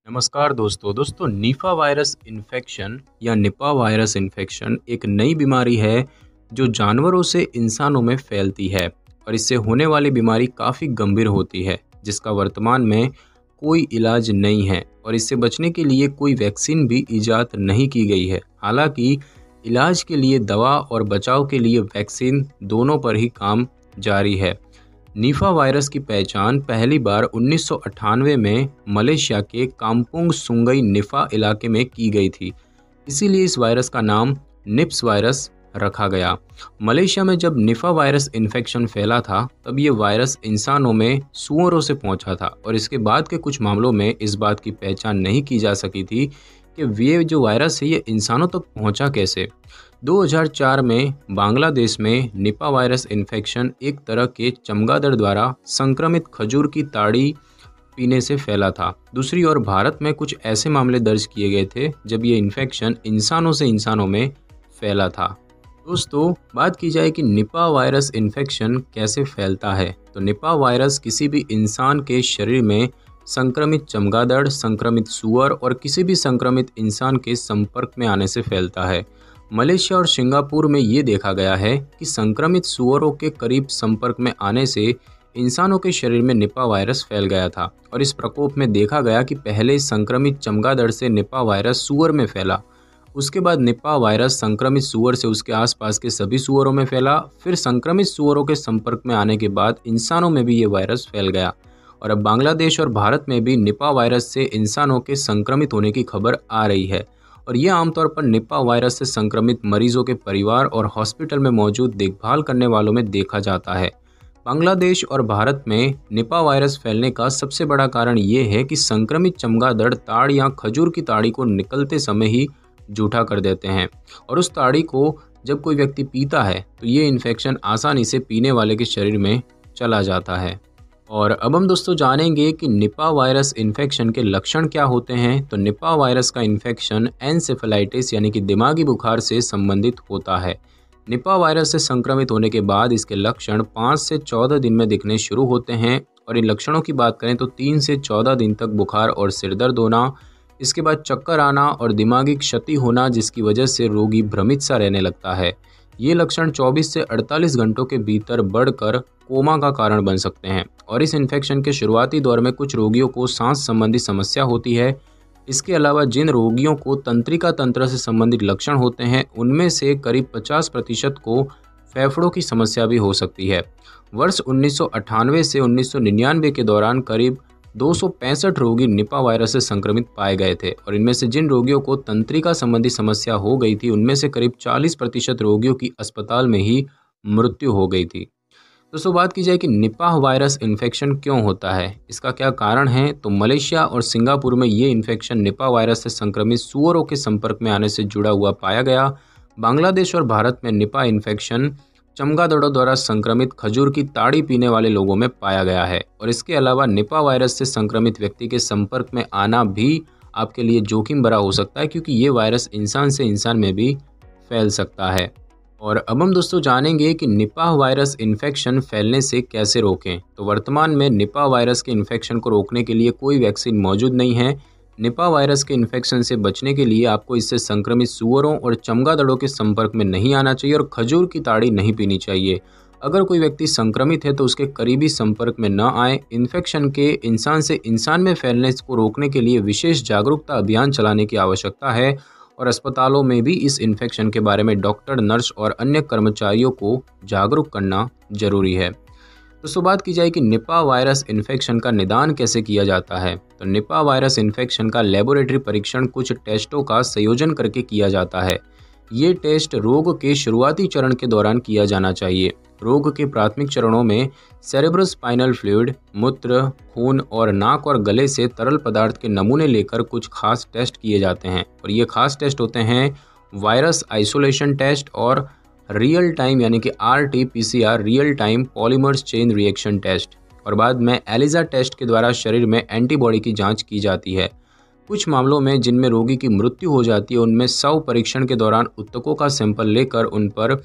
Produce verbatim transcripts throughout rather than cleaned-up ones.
नमस्कार दोस्तों दोस्तों निपा वायरस इन्फेक्शन या निपा वायरस इन्फेक्शन एक नई बीमारी है जो जानवरों से इंसानों में फैलती है और इससे होने वाली बीमारी काफ़ी गंभीर होती है जिसका वर्तमान में कोई इलाज नहीं है और इससे बचने के लिए कोई वैक्सीन भी इजाद नहीं की गई है। हालांकि इलाज के लिए दवा और बचाव के लिए वैक्सीन दोनों पर ही काम जारी है। निपा वायरस की पहचान पहली बार उन्नीस सौ अट्ठानवे में मलेशिया के काम्पुंग सुंगई निपा इलाके में की गई थी। इसीलिए इस वायरस का नाम निप्स वायरस रखा गया। मलेशिया में जब निपा वायरस इन्फेक्शन फैला था तब ये वायरस इंसानों में सूअरों से पहुंचा था और इसके बाद के कुछ मामलों में इस बात की पहचान नहीं की जा सकी थी कि ये जो वायरस है ये इंसानों तक पहुंचा कैसे। दो हज़ार चार में बांग्लादेश में निपा वायरस इन्फेक्शन एक तरह के चमगादड़ द्वारा संक्रमित खजूर की ताड़ी पीने से फैला था। दूसरी ओर भारत में कुछ ऐसे मामले दर्ज किए गए थे जब ये इन्फेक्शन इंसानों से इंसानों में फैला था। दोस्तों बात की जाए कि निपा वायरस इन्फेक्शन कैसे फैलता है, तो निपा वायरस किसी भी इंसान के शरीर में संक्रमित चमगादड़, संक्रमित सूअर और किसी भी संक्रमित इंसान के संपर्क में आने से फैलता है। मलेशिया और सिंगापुर में ये देखा गया है कि संक्रमित सूअरों के करीब संपर्क में आने से इंसानों के शरीर में निपा वायरस फैल गया था और इस प्रकोप में देखा गया कि पहले संक्रमित चमगादड़ से निपा वायरस सूअर में फैला, उसके बाद निपा वायरस संक्रमित सूअर से उसके आसपास के सभी सूअरों में फैला, फिर संक्रमित सूअरों के संपर्क में आने के बाद इंसानों में भी ये वायरस फैल गया और अब बांग्लादेश और भारत में भी निपा वायरस से इंसानों के संक्रमित होने की खबर आ रही है और ये आमतौर पर निपा वायरस से संक्रमित मरीजों के परिवार और हॉस्पिटल में मौजूद देखभाल करने वालों में देखा जाता है। बांग्लादेश और भारत में निपा वायरस फैलने का सबसे बड़ा कारण ये है कि संक्रमित चमगादड़ ताड़ या खजूर की ताड़ी को निकलते समय ही जूठा कर देते हैं और उस ताड़ी को जब कोई व्यक्ति पीता है तो ये इन्फेक्शन आसानी से पीने वाले के शरीर में चला जाता है। और अब हम दोस्तों जानेंगे कि निपा वायरस इन्फेक्शन के लक्षण क्या होते हैं। तो निपा वायरस का इन्फेक्शन एन्सेफेलाइटिस यानी कि दिमागी बुखार से संबंधित होता है। निपा वायरस से संक्रमित होने के बाद इसके लक्षण पाँच से चौदह दिन में दिखने शुरू होते हैं और इन लक्षणों की बात करें तो तीन से चौदह दिन तक बुखार और सिरदर्द होना, इसके बाद चक्कर आना और दिमागी क्षति होना जिसकी वजह से रोगी भ्रमित सा रहने लगता है। ये लक्षण चौबीस से अड़तालीस घंटों के भीतर बढ़कर कोमा का कारण बन सकते हैं और इस इन्फेक्शन के शुरुआती दौर में कुछ रोगियों को सांस संबंधी समस्या होती है। इसके अलावा जिन रोगियों को तंत्रिका तंत्र से संबंधित लक्षण होते हैं उनमें से करीब पचास प्रतिशत को फेफड़ों की समस्या भी हो सकती है। वर्ष उन्नीस सौ अट्ठानवे से उन्नीस सौ निन्यानवे के दौरान करीब दो सौ पैंसठ रोगी निपा वायरस से संक्रमित पाए गए थे और इनमें से जिन रोगियों को तंत्रिका संबंधी समस्या हो गई थी उनमें से करीब चालीस प्रतिशत रोगियों की अस्पताल में ही मृत्यु हो गई थी। दोस्तों बात की जाए कि निपा वायरस इन्फेक्शन क्यों होता है, इसका क्या कारण है, तो मलेशिया और सिंगापुर में ये इन्फेक्शन निपा वायरस से संक्रमित सूअरों के संपर्क में आने से जुड़ा हुआ पाया गया। बांग्लादेश और भारत में निपा इन्फेक्शन चमगादड़ों द्वारा संक्रमित खजूर की ताड़ी पीने वाले लोगों में पाया गया है और इसके अलावा निपा वायरस से संक्रमित व्यक्ति के संपर्क में आना भी आपके लिए जोखिम भरा हो सकता है क्योंकि ये वायरस इंसान से इंसान में भी फैल सकता है। और अब हम दोस्तों जानेंगे कि निपा वायरस इन्फेक्शन फैलने से कैसे रोकें। तो वर्तमान में निपा वायरस के इन्फेक्शन को रोकने के लिए कोई वैक्सीन मौजूद नहीं है। निपा वायरस के इन्फेक्शन से बचने के लिए आपको इससे संक्रमित सूअरों और चमगादड़ों के संपर्क में नहीं आना चाहिए और खजूर की ताड़ी नहीं पीनी चाहिए। अगर कोई व्यक्ति संक्रमित है तो उसके करीबी संपर्क में न आए। इन्फेक्शन के इंसान से इंसान में फैलने को रोकने के लिए विशेष जागरूकता अभियान चलाने की आवश्यकता है और अस्पतालों में भी इस इन्फेक्शन के बारे में डॉक्टर, नर्स और अन्य कर्मचारियों को जागरूक करना जरूरी है। दोस्तों बात की जाए कि निपा वायरस इन्फेक्शन का निदान कैसे किया जाता है, तो निपा वायरस इन्फेक्शन का लेबोरेटरी परीक्षण कुछ टेस्टों का संयोजन करके किया जाता है। ये टेस्ट रोग के शुरुआती चरण के दौरान किया जाना चाहिए। रोग के प्राथमिक चरणों में सेरेब्रोस्पाइनल फ्लूइड, मूत्र, खून और नाक और गले से तरल पदार्थ के नमूने लेकर कुछ खास टेस्ट किए जाते हैं और ये खास टेस्ट होते हैं वायरस आइसोलेशन टेस्ट और रियल टाइम यानी कि R T P C R real time polymers chain reaction test और बाद में एलिजा टेस्ट के द्वारा शरीर में एंटीबॉडी की जांच की जाती है। कुछ मामलों में जिनमें रोगी की मृत्यु हो जाती है उनमें शव परीक्षण के दौरान ऊतकों का सैंपल लेकर उन पर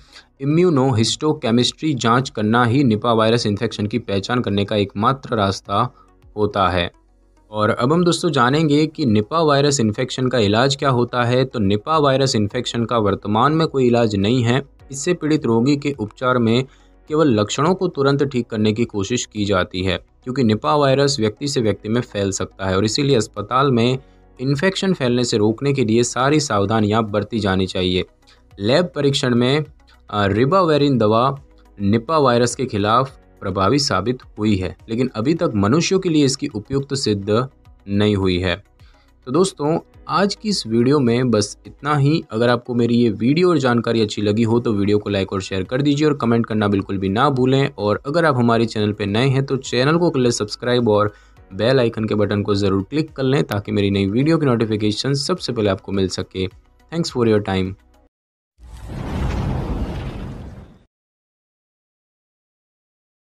इम्यूनोहिस्टोकेमिस्ट्री जांच करना ही निपा वायरस इन्फेक्शन की पहचान करने का एकमात्र रास्ता होता है। और अब हम दोस्तों जानेंगे कि निपा वायरस इन्फेक्शन का इलाज क्या होता है। तो निपा वायरस इन्फेक्शन का वर्तमान में कोई इलाज नहीं है। इससे पीड़ित रोगी के उपचार में केवल लक्षणों को तुरंत ठीक करने की कोशिश की जाती है, क्योंकि निपा वायरस व्यक्ति से व्यक्ति में फैल सकता है और इसीलिए अस्पताल में इन्फेक्शन फैलने से रोकने के लिए सारी सावधानियां बरती जानी चाहिए। लैब परीक्षण में अ, रिबाविरिन दवा निपा वायरस के खिलाफ प्रभावी साबित हुई है, लेकिन अभी तक मनुष्यों के लिए इसकी उपयुक्त सिद्ध नहीं हुई है। तो दोस्तों, आज की इस वीडियो में बस इतना ही। अगर आपको मेरी ये वीडियो और जानकारी अच्छी लगी हो तो वीडियो को लाइक और शेयर कर दीजिए और कमेंट करना बिल्कुल भी ना भूलें। और अगर आप हमारे चैनल पर नए हैं तो चैनल को कर लें सब्सक्राइब और बेल आइकन के बटन को ज़रूर क्लिक कर लें ताकि मेरी नई वीडियो की नोटिफिकेशन सबसे पहले आपको मिल सके। Thanks for your time.